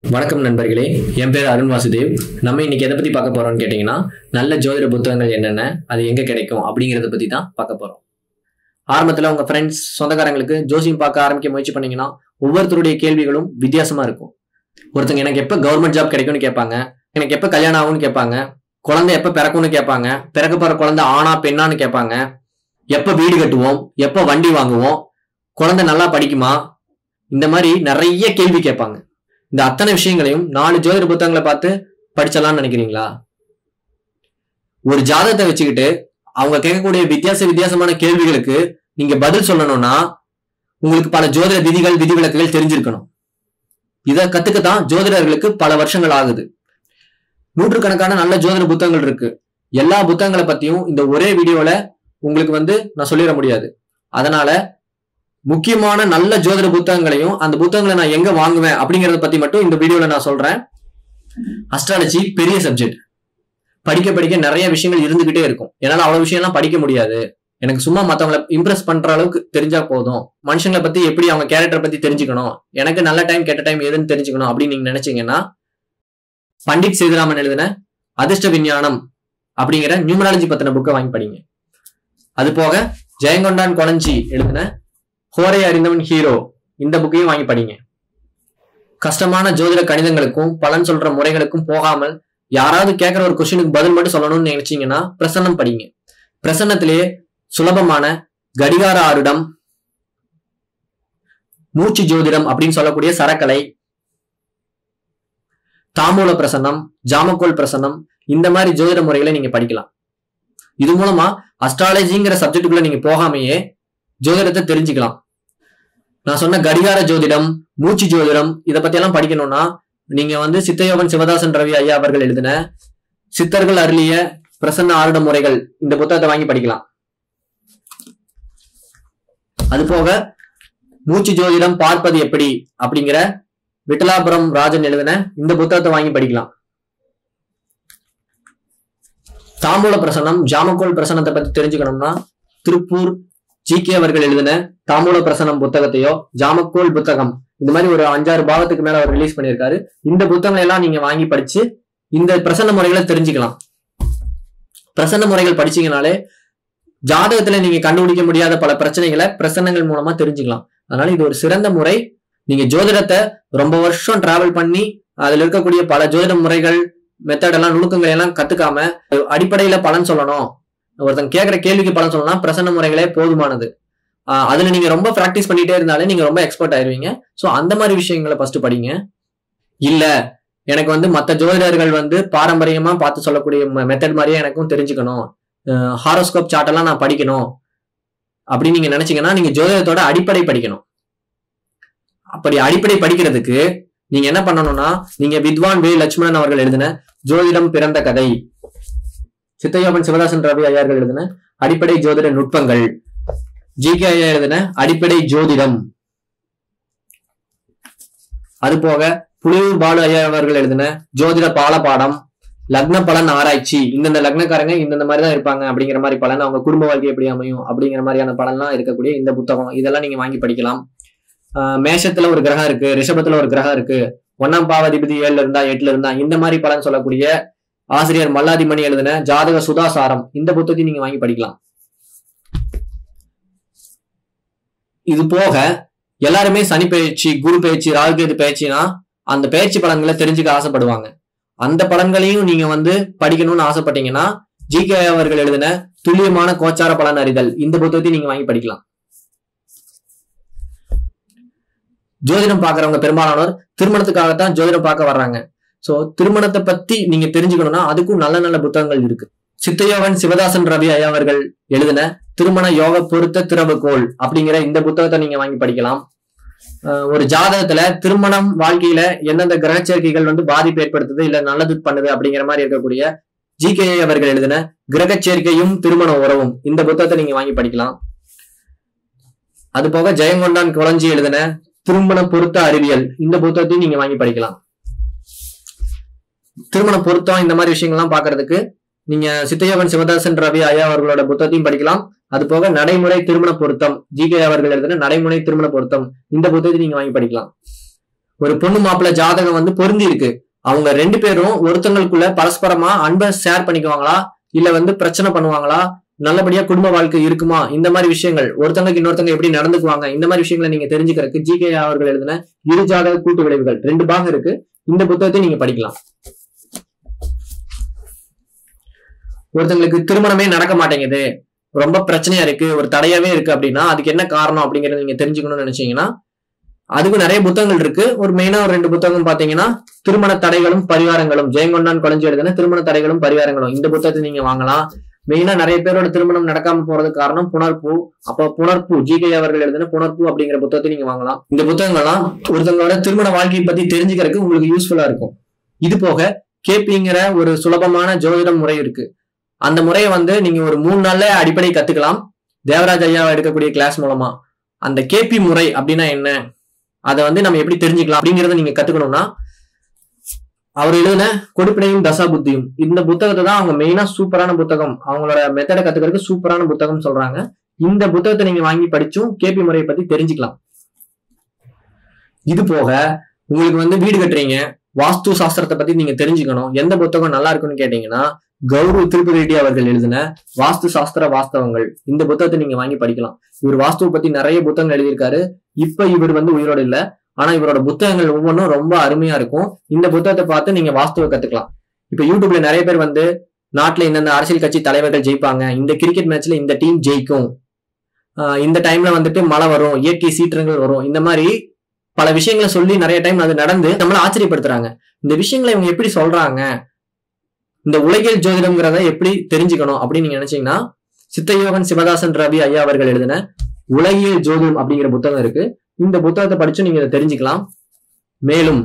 வணக்கம் நண்பர்களே, என் பேர் அருண் வாசுதேவ். நம்ம இன்னைக்கு எதை பத்தி பார்க்க போறோம்னு கேட்டீங்கன்னா, நல்ல ஜோதிட புத்தகங்கள் என்னென்ன, அது எங்க கிடைக்கும் அப்படிங்கறத பத்தி தான் பார்க்க போறோம். ஆரம்பத்துல உங்க ஃப்ரெண்ட்ஸ், சொந்தக்காரங்களுக்கு ஜோசியம் பார்க்க ஆரம்பிக்க முயற்சி பண்ணீங்கன்னா, ஒவ்வொருத்தருடைய கேள்விகளும் வித்தியாசமா இருக்கும். ஒருத்தங்க எனக்கு எப்ப கவர்மெண்ட் ஜாப் கிடைக்கும்னு கேட்பாங்க, எனக்கு எப்ப கல்யாணம் ஆகும்னு கேட்பாங்க, குழந்தை எப்ப பிறக்கும்னு கேட்பாங்க, பிறக்க போற குழந்தை ஆணா பெண்ணான்னு கேட்பாங்க, எப்ப வீடு கட்டுவோம், எப்ப வண்டி வாங்குவோம், குழந்தை நல்லா படிக்குமா, இந்த மாதிரி நிறைய கேள்வி கேட்பாங்க. இந்த அத்தனை விஷயங்களையும் 4 ஜோதிட புத்தகங்களை பார்த்து படிச்சலாம்னு நினைக்கிறீங்களா? ஒரு ஜாதகத்தை வச்சுக்கிட்டு அவங்க கேட்கக்கூடிய வித்தியாசமான கேள்விகளுக்கு நீங்க பதில் சொல்லணும்னா உங்களுக்கு பல ஜோதிட விதிகள், விதிவிலக்குகள் தெரிஞ்சிருக்கணும். இதை கத்துக்கத்தான் ஜோதிடர்களுக்கு பல வருஷங்கள் ஆகுது. நூற்றுக்கணக்கான நல்ல ஜோதிட புத்தகங்கள் இருக்கு. எல்லா புத்தகங்களை பத்தியும் இந்த ஒரே வீடியோல உங்களுக்கு நான் சொல்லிட முடியாது. அதனால முக்கியமான நல்ல ஜோதிட புத்தகங்களையும் அந்த புத்தகங்களை நான் எங்க வாங்குவேன் அப்படிங்கறத பத்தி மட்டும் இந்த வீடியோல நான் சொல்றேன். அஸ்ட்ராலஜி பெரிய சப்ஜெக்ட். படிக்க நிறைய விஷயங்கள் இருந்துகிட்டே இருக்கும். என்னால அவ்வளவு விஷயம்லாம் படிக்க முடியாது. எனக்கு சும்மா மத்தவங்களை இம்ப்ரெஸ் பண்ற அளவுக்கு தெரிஞ்சா போதும். மனுஷங்களை பத்தி எப்படி அவங்க கேரக்டர் பத்தி தெரிஞ்சுக்கணும், எனக்கு நல்ல டைம் கெட்ட டைம் எதுன்னு தெரிஞ்சுக்கணும் அப்படின்னு நீங்க நினைச்சீங்கன்னா, பண்டிட் சேதுராமன் எழுதின அதிர்ஷ்ட விஞ்ஞானம் அப்படிங்கிற நியூமராலஜி பத்தின புக்கை வாங்கி படிங்க. அது போக ஜெயங்கொண்டான் கொளஞ்சி எழுதின ஹோரை அறிந்தவன் ஹீரோ இந்த புக்கையும் வாங்கி படிங்க. கஷ்டமான ஜோதிட கணிதங்களுக்கும் பலன் சொல்ற முறைகளுக்கும் போகாமல் யாராவது கேட்கிற ஒரு கொஸ்டினுக்கு பதில் மட்டும் சொல்லணும்னு நினைச்சீங்கன்னா பிரசன்னம் படிங்க. பிரசன்னத்திலேயே சுலபமான கடிகார ஆருடம், மூச்சு ஜோதிடம் அப்படின்னு சொல்லக்கூடிய சரக்கலை, தாம்பூல பிரசன்னம், ஜாமக்கோல் பிரசன்னம், இந்த மாதிரி ஜோதிட முறைகளை நீங்க படிக்கலாம். இது மூலமா அஸ்ட்ராலஜிங்கிற சப்ஜெக்டுக்குள்ள நீங்க போகாமையே ஜோதிடத்தை தெரிஞ்சுக்கலாம். நான் சொன்ன கடிகார ஜோதிடம், மூச்சு ஜோதிடம் இதை பத்தி எல்லாம் படிக்கணும்னா நீங்க சித்தையோகன் சிவதாசன் ரவி ஐயா அவர்கள் எழுதின சித்தர்கள் அருளிய பிரசன்ன ஆருட முறைகள் இந்த புத்தகத்தை வாங்கி படிக்கலாம். அது போக மூச்சு ஜோதிடம் பார்ப்பது எப்படி அப்படிங்கிற விட்டலாபுரம் ராஜன் எழுதின இந்த புத்தகத்தை வாங்கி படிக்கலாம். தாம்பூல பிரசன்னம், ஜாமக்கோல் பிரசன்னத்தை பத்தி தெரிஞ்சுக்கணும்னா திருப்பூர் ஜி.கே. அவர்கள் எழுதின தாம்பூல பிரசன்னம் புத்தகத்தையோ, ஜாமக்கோல் புத்தகம், இந்த மாதிரி ஒரு 5-6 பாகத்துக்கு மேல அவர் ரிலீஸ் பண்ணியிருக்காரு. இந்த புத்தகங்களை எல்லாம் நீங்க வாங்கி படிச்சு இந்த பிரசன்ன முறைகளை தெரிஞ்சுக்கலாம். பிரசன்ன முறைகள் படிச்சீங்கனாலே ஜாதகத்துல நீங்க கண்டுபிடிக்க முடியாத பல பிரச்சனைகளை பிரசன்னங்கள் மூலமா தெரிஞ்சுக்கலாம். அதனால இது ஒரு சிறந்த முறை. நீங்க ஜோதிடத்தை ரொம்ப வருஷம் டிராவல் பண்ணி அதுல இருக்கக்கூடிய பல ஜோதிட முறைகள், மெத்தட் எல்லாம், நுணுக்கங்கள் எல்லாம் கத்துக்காம அடிப்படையில பலன் சொல்லணும், ஒருத்தன் கேட்கிற கேள்விக்கு பலன் சொல்லலாம், பிரசன்ன முறைகளே போதுமானது. அதுல நீங்க ரொம்ப பிராக்டிஸ் பண்ணிட்டே இருந்தாலே நீங்க ரொம்ப எக்ஸ்பர்ட் ஆயிருவீங்க. சோ அந்த மாதிரி விஷயங்களை ஃபர்ஸ்ட் படிங்க. இல்ல எனக்கு மத்த ஜோதிடர்கள் பாரம்பரியமா பார்த்து சொல்லக்கூடிய மெத்தட் மாதிரியே எனக்கும் தெரிஞ்சுக்கணும், ஹாரோஸ்கோப் சார்ட் எல்லாம் நான் படிக்கணும் அப்படின்னு நீங்க நினைச்சீங்கன்னா நீங்க ஜோதிடத்தோட அடிப்படை படிக்கணும். அப்படி அடிப்படை படிக்கிறதுக்கு நீங்க என்ன பண்ணணும்னா, நீங்க வித்வான் வே லட்சுமணன் அவர்கள் எழுதின ஜோதிடம் பிறந்த கதை, சித்தையோகன் சிவதாசன் ரவி ஐயர்கள் எழுதின அடிப்படை ஜோதிட நுட்பங்கள், ஜி.கே. ஐயா எழுதின அடிப்படை ஜோதிடம், அது போக புலியூர் பாலு ஐயா அவர்கள் எழுதின ஜோதிட பாடம், லக்ன பலன் ஆராய்ச்சி, இந்தந்த லக்னக்காரங்க இந்தந்த மாதிரிதான் இருப்பாங்க அப்படிங்கிற மாதிரி பலன், அவங்க குடும்ப வாழ்க்கை எப்படி அமையும் அப்படிங்கிற மாதிரியான பலன்லாம் இருக்கக்கூடிய இந்த புத்தகம், இதெல்லாம் நீங்க வாங்கி படிக்கலாம். மேஷத்துல ஒரு கிரகம் இருக்கு, ரிஷபத்துல ஒரு கிரகம் இருக்கு, 1ஆம் பாவாதிபதி 7ல இருந்தா 8ல இருந்தா இந்த மாதிரி பலன் சொல்லக்கூடிய ஆசிரியர் மல்லாதிமணி எழுதின ஜாதக சுதாசாரம் இந்த புத்தகத்தை நீங்க வாங்கி படிக்கலாம். இது போக எல்லாருமே சனி பயிற்சி, குரு பயிற்சி, ராகுகேது பயிற்சினா அந்த பயிற்சி பலன்களை தெரிஞ்சுக்க ஆசைப்படுவாங்க. அந்த பலன்களையும் நீங்க படிக்கணும்னு ஆசைப்பட்டீங்கன்னா ஜி.கே. அவர்கள் எழுதின துல்லியமான கோச்சார பலன் அறிதல் இந்த புத்தகத்தை நீங்க வாங்கி படிக்கலாம். ஜோதிடம் பாக்குறவங்க பெரும்பாலானோர் திருமணத்துக்காகத்தான் ஜோதிடம் பார்க்க வர்றாங்க. சோ திருமணத்தை பத்தி நீங்க தெரிஞ்சுக்கணும்னா அதுக்கும் நல்ல நல்ல புத்தகங்கள் இருக்கு. சித்தையோகன் சிவதாசன் ரவி ஐயா அவர்கள் எழுதின திருமண யோக பொருத்த திறவுகோள் அப்படிங்கிற இந்த புத்தகத்தை நீங்க வாங்கி படிக்கலாம். ஒரு ஜாதகத்துல திருமணம் வாழ்க்கையில எந்தெந்த கிரக சேர்க்கைகள் பாதிப்பு ஏற்படுத்துது இல்ல நல்லது பண்ணுது அப்படிங்கிற மாதிரி இருக்கக்கூடிய ஜி.கே. அவர்கள் எழுதின கிரக சேர்க்கையும் திருமண உறவும் இந்த புத்தகத்தை நீங்க வாங்கி படிக்கலாம். அது போக ஜெயங்கொண்டான் கொளஞ்சி எழுதின திருமண பொருத்த அறிவியல் இந்த புத்தகத்தையும் நீங்க வாங்கி படிக்கலாம். திருமண பொருத்தம் இந்த மாதிரி விஷயங்கள்லாம் பாக்குறதுக்கு நீங்க சித்தையோகன் சிவதாசன் ரவி ஐயா அவர்களோட புத்தகத்தையும் படிக்கலாம். அது போக நடைமுறை திருமண பொருத்தம், ஜி.கே. அவர்கள் எழுதின நடைமுறை திருமண பொருத்தம் இந்த புத்தகத்தை நீங்க வாங்கி படிக்கலாம். ஒரு பொண்ணு மாப்பிள்ள ஜாதகம் வந்து பொருந்தி இருக்கு, அவங்க 2 பேரும் ஒருத்தங்களுக்குள்ள பரஸ்பரமா அன்பை ஷேர் பண்ணிக்குவாங்களா, இல்ல வந்து பிரச்சனை பண்ணுவாங்களா, நல்லபடியா குடும்ப வாழ்க்கை இருக்குமா, இந்த மாதிரி விஷயங்கள், ஒருத்தங்களுக்கு இன்னொருத்தங்க எப்படி நடந்துக்குவாங்க, இந்த மாதிரி விஷயங்களை நீங்க தெரிஞ்சுக்கிறதுக்கு ஜிகே அவர்கள் எழுதின இரு ஜாதக கூட்டு விளைவுகள் 2 பாகம் இருக்கு. இந்த புத்தகத்தை நீங்க படிக்கலாம். ஒருத்தங்களுக்கு திருமணமே நடக்க மாட்டேங்குது, ரொம்ப பிரச்சனையா இருக்கு, ஒரு தடையாவே இருக்கு அப்படின்னா அதுக்கு என்ன காரணம் அப்படிங்கறத நீங்க தெரிஞ்சுக்கணும்னு நினைச்சீங்கன்னா அதுக்கு நிறைய புத்தகங்கள் இருக்கு. ஒரு மெயினா ஒரு 2 புத்தகம் பாத்தீங்கன்னா திருமண தடைகளும் பரிவாரங்களும், ஜெயங்கொண்டான் கொலைஞ்சு எழுதின திருமண தடைகளும் பரிவாரங்களும், இந்த புத்தகத்தை நீங்க வாங்கலாம். மெயினா நிறைய பேரோட திருமணம் நடக்காம போறதுக்கு காரணம் புணர்ப்பு. அப்ப புணர்ப்பு ஜிகே அவர்கள் எழுதின புணர்ப்பு அப்படிங்கிற புத்தகத்தை நீங்க வாங்கலாம். இந்த புத்தகங்கள்லாம் ஒருத்தவங்களோட திருமண வாழ்க்கையை பத்தி தெரிஞ்சுக்கிறதுக்கு உங்களுக்கு யூஸ்ஃபுல்லா இருக்கும். இது போக கேபிங்கிற ஒரு சுலபமான ஜோதிட முறை இருக்கு. அந்த முறையை வந்து நீங்க ஒரு 3 நாள்ல அடிப்படை கத்துக்கலாம், தேவராஜ் ஐயா எடுக்கக்கூடிய கிளாஸ் மூலமா. அந்த கேபி முறை அப்படின்னா என்ன, அதை வந்து நம்ம எப்படி தெரிஞ்சுக்கலாம் அப்படிங்கறத நீங்க கத்துக்கணும்னா அவர் எழுதின கொடுப்பினையும் தசா புத்தியும், இந்த புத்தகத்தை தான் அவங்க மெயினா சூப்பரான புத்தகம், அவங்களோட மெத்தடை கத்துக்கிறதுக்கு சூப்பரான புத்தகம் சொல்றாங்க. இந்த புத்தகத்தை நீங்க வாங்கி படிச்சும் கேபி முறையை பத்தி தெரிஞ்சுக்கலாம். இது போக உங்களுக்கு வந்து வீடு கட்டுறீங்க, வாஸ்து சாஸ்திரத்தை பத்தி நீங்க தெரிஞ்சுக்கணும், எந்த புத்தகம் நல்லா இருக்குன்னு கேட்டீங்கன்னா கௌரவ் திருப்பதி ரெட்டி அவர்கள் எழுதின வாஸ்து சாஸ்திர வாஸ்தவங்கள், இந்த புத்தகத்தை நீங்க வாங்கி படிக்கலாம். இவர் வாஸ்துவை பத்தி நிறைய புத்தகங்கள் எழுதியிருக்காரு. இப்ப இவர் வந்து உயிரோடு இல்ல, ஆனா இவரோட புத்தகங்கள் ஒவ்வொன்றும் ரொம்ப அருமையா இருக்கும். இந்த புத்தகத்தை பார்த்து நீங்க வாஸ்துவை கத்துக்கலாம். இப்ப யூடியூப்ல நிறைய பேர் வந்து நாட்டுல இந்தந்த அரசியல் கட்சி தலைவர்கள் ஜெயிப்பாங்க, இந்த கிரிக்கெட் மேட்ச்ல இந்த டீம் ஜெயிக்கும், இந்த டைம்ல வந்துட்டு மழை வரும், இயற்கை சீற்றங்கள் வரும், இந்த மாதிரி பல விஷயங்களை சொல்லி நிறைய டைம் அது நடந்து நம்மள ஆச்சரியப்படுத்துறாங்க. இந்த விஷயங்களை இவங்க எப்படி சொல்றாங்க, இந்த உலகியல் ஜோதிடம்ங்கிறத எப்படி தெரிஞ்சுக்கணும் அப்படின்னு நீங்க நினைச்சீங்கன்னா சித்தயோகன் சிவதாசன் ரவி ஐயா அவர்கள் எழுதின உலகியல் ஜோதிடம் அப்படிங்கிற புத்தகம் இருக்கு. இந்த புத்தகத்தை படிச்சு நீங்க இதை தெரிஞ்சுக்கலாம். மேலும்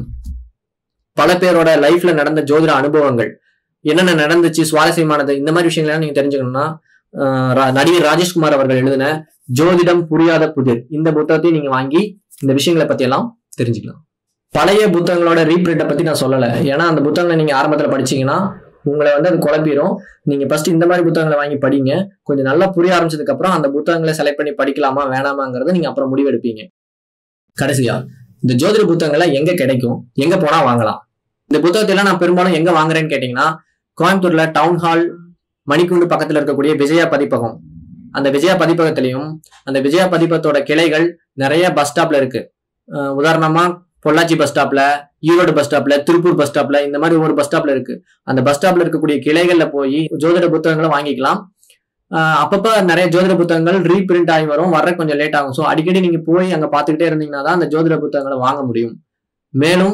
பல பேரோட லைஃப்ல நடந்த ஜோதிட அனுபவங்கள் என்னென்ன நடந்துச்சு, சுவாரஸ்யமானது, இந்த மாதிரி விஷயங்கள்லாம் நீங்க தெரிஞ்சுக்கணும்னா நடிகர் ராஜேஷ்குமார் அவர்கள் எழுதின ஜோதிடம் புரியாத புதிர், இந்த புத்தகத்தையும் நீங்க வாங்கி இந்த விஷயங்களை பத்தி எல்லாம் தெரிஞ்சுக்கலாம். பழைய புத்தகங்களோட ரீப்ரிண்ட்டை பத்தி நான் சொல்லலை, ஏன்னா அந்த புத்தகங்களை நீங்க ஆரம்பத்துல படிச்சீங்கன்னா உங்களை வந்து அது குழப்பிடும். நீங்க ஃபர்ஸ்ட் இந்த மாதிரி புத்தகங்களை வாங்கி படிங்க. கொஞ்சம் நல்லா புரிய ஆரம்பிச்சதுக்கு அப்புறம் அந்த புத்தகங்களை செலக்ட் பண்ணி படிக்கலாமா வேணாமாங்கிறத நீங்க அப்புறம் முடிவெடுப்பீங்க. கடைசியா இந்த ஜோதிட புத்தகங்களை எங்க கிடைக்கும், எங்க போனா வாங்கலாம்? இந்த புத்தகத்தை எல்லாம் நான் பெரும்பாலும் எங்க வாங்குறேன்னு கேட்டீங்கன்னா கோயம்புத்தூர்ல டவுன் ஹால் மணிக்கூண்டு பக்கத்துல இருக்கக்கூடிய விஜயா பதிப்பகம், அந்த விஜயா பதிப்பகத்திலையும் அந்த விஜயா பதிப்பகத்தோட கிளைகள் நிறைய பஸ் ஸ்டாப்ல இருக்கு. உதாரணமா பொள்ளாச்சி பஸ் ஸ்டாப்ல, ஈரோடு பஸ் ஸ்டாப்ல, திருப்பூர் பஸ் ஸ்டாப்ல, இந்த மாதிரி ஒரு பஸ் ஸ்டாப்ல இருக்கு. அந்த பஸ் ஸ்டாப்ல இருக்கக்கூடிய கிளைகள்ல போய் ஜோதிட புத்தகங்களை வாங்கிக்கலாம். அப்பப்ப நிறைய ஜோதிட புத்தகங்கள் ரீபிரிண்ட் ஆகி வர கொஞ்சம் லேட் ஆகும். ஸோ அடிக்கடி நீங்க போய் அங்க பாத்துக்கிட்டே இருந்தீங்கன்னா தான் அந்த ஜோதிட புத்தகங்களை வாங்க முடியும். மேலும்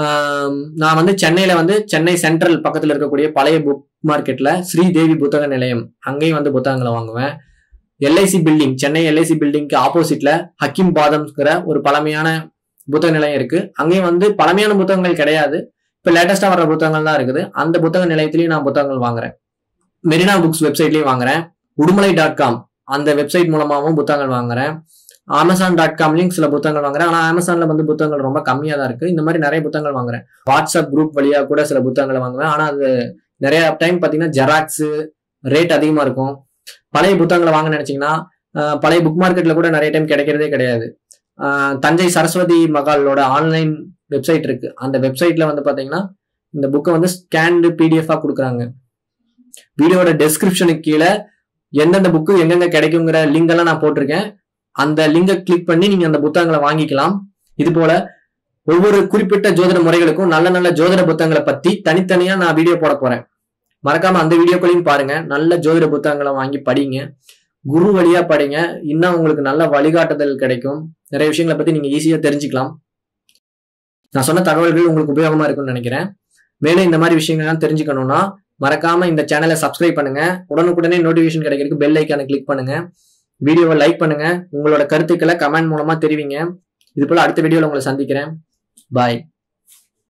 நான் வந்து சென்னையில வந்து சென்னை சென்ட்ரல் பக்கத்துல இருக்கக்கூடிய பழைய புக் மார்க்கெட்ல ஸ்ரீதேவி புத்தக நிலையம், அங்கேயும் வந்து புத்தகங்களை வாங்குவேன். எல்ஐசி பில்டிங், சென்னை எல்ஐசி பில்டிங்க்கு ஆப்போசிட்ல ஹக்கீம் பாதம்ங்கிற ஒரு பழமையான புத்தக நிலையம் இருக்கு. அங்கேயும் வந்து பழமையான புத்தகங்கள் கிடையாது, இப்ப லேட்டஸ்டா வர்ற புத்தகங்கள் தான் இருக்குது. அந்த புத்தக நிலையத்திலையும் நான் புத்தகங்கள் வாங்குறேன். மெரினா புக்ஸ் வெப்சைட்லயும் வாங்குறேன். உடுமலை.com அந்த வெப்சைட் மூலமாகவும் புத்தகங்கள் வாங்குறேன். Amazon.comலயும் சில புத்தகங்கள் வாங்குறேன். ஆனா அமேசான்ல வந்து புத்தகங்கள் ரொம்ப கம்மியா தான் இருக்கு. இந்த மாதிரி நிறைய புத்தகங்கள் வாங்குறேன். வாட்ஸ்அப் குரூப் வழியா கூட சில புத்தகங்களை வாங்குவேன். ஆனா அது நிறைய டைம் பாத்தீங்கன்னா ஜெராக்ஸ் ரேட் அதிகமா இருக்கும். பழைய புத்தகங்களை வாங்க நினைச்சீங்கன்னா பழைய புக் மார்க்கெட்ல கூட நிறைய டைம் கிடைக்கிறதே கிடையாது. தஞ்சை சரஸ்வதி மகாலோட ஆன்லைன் வெப்சைட் இருக்கு. அந்த வெப்சைட்ல வந்து பாத்தீங்கன்னா இந்த புக்கை வந்து ஸ்கேன்டு PDF கொடுக்குறாங்க. வீடியோட டெஸ்கிரிப்ஷனுக்கு கீழே எந்தெந்த புக்கு எங்கெங்க கிடைக்குங்கிற லிங்க் எல்லாம் நான் போட்டிருக்கேன். அந்த லிங்கை கிளிக் பண்ணி நீங்க அந்த புத்தகங்களை வாங்கிக்கலாம். இது போல ஒவ்வொரு குறிப்பிட்ட ஜோதிட முறைகளுக்கும் நல்ல நல்ல ஜோதிட புத்தகங்களை பத்தி தனித்தனியா நான் வீடியோ போட போறேன். மறக்காம அந்த வீடியோக்களையும் பாருங்க. நல்ல ஜோதிட புத்தகங்களை வாங்கி படிங்க, குரு வழியா படிங்க. இன்னும் உங்களுக்கு நல்ல வழிகாட்டுதல் கிடைக்கும். நிறைய விஷயங்களை பத்தி நீங்க ஈஸியா தெரிஞ்சுக்கலாம். நான் சொன்ன தகவல்கள் உங்களுக்கு உபயோகமா இருக்கும்னு நினைக்கிறேன். மேலும் இந்த மாதிரி விஷயங்கள்லாம் தெரிஞ்சுக்கணும்னா மறக்காம இந்த சேனலை சப்ஸ்கிரைப் பண்ணுங்க. உடனுக்குடனே நோட்டிபிகேஷன் கிடைக்கிறதுக்கு பெல் ஐக்கானை கிளிக் பண்ணுங்க. வீடியோவை லைக் பண்ணுங்க. உங்களோட கருத்துக்களை கமெண்ட் மூலமா தெரிவிங்க. இது போல அடுத்த வீடியோல உங்களை சந்திக்கிறேன். பாய்.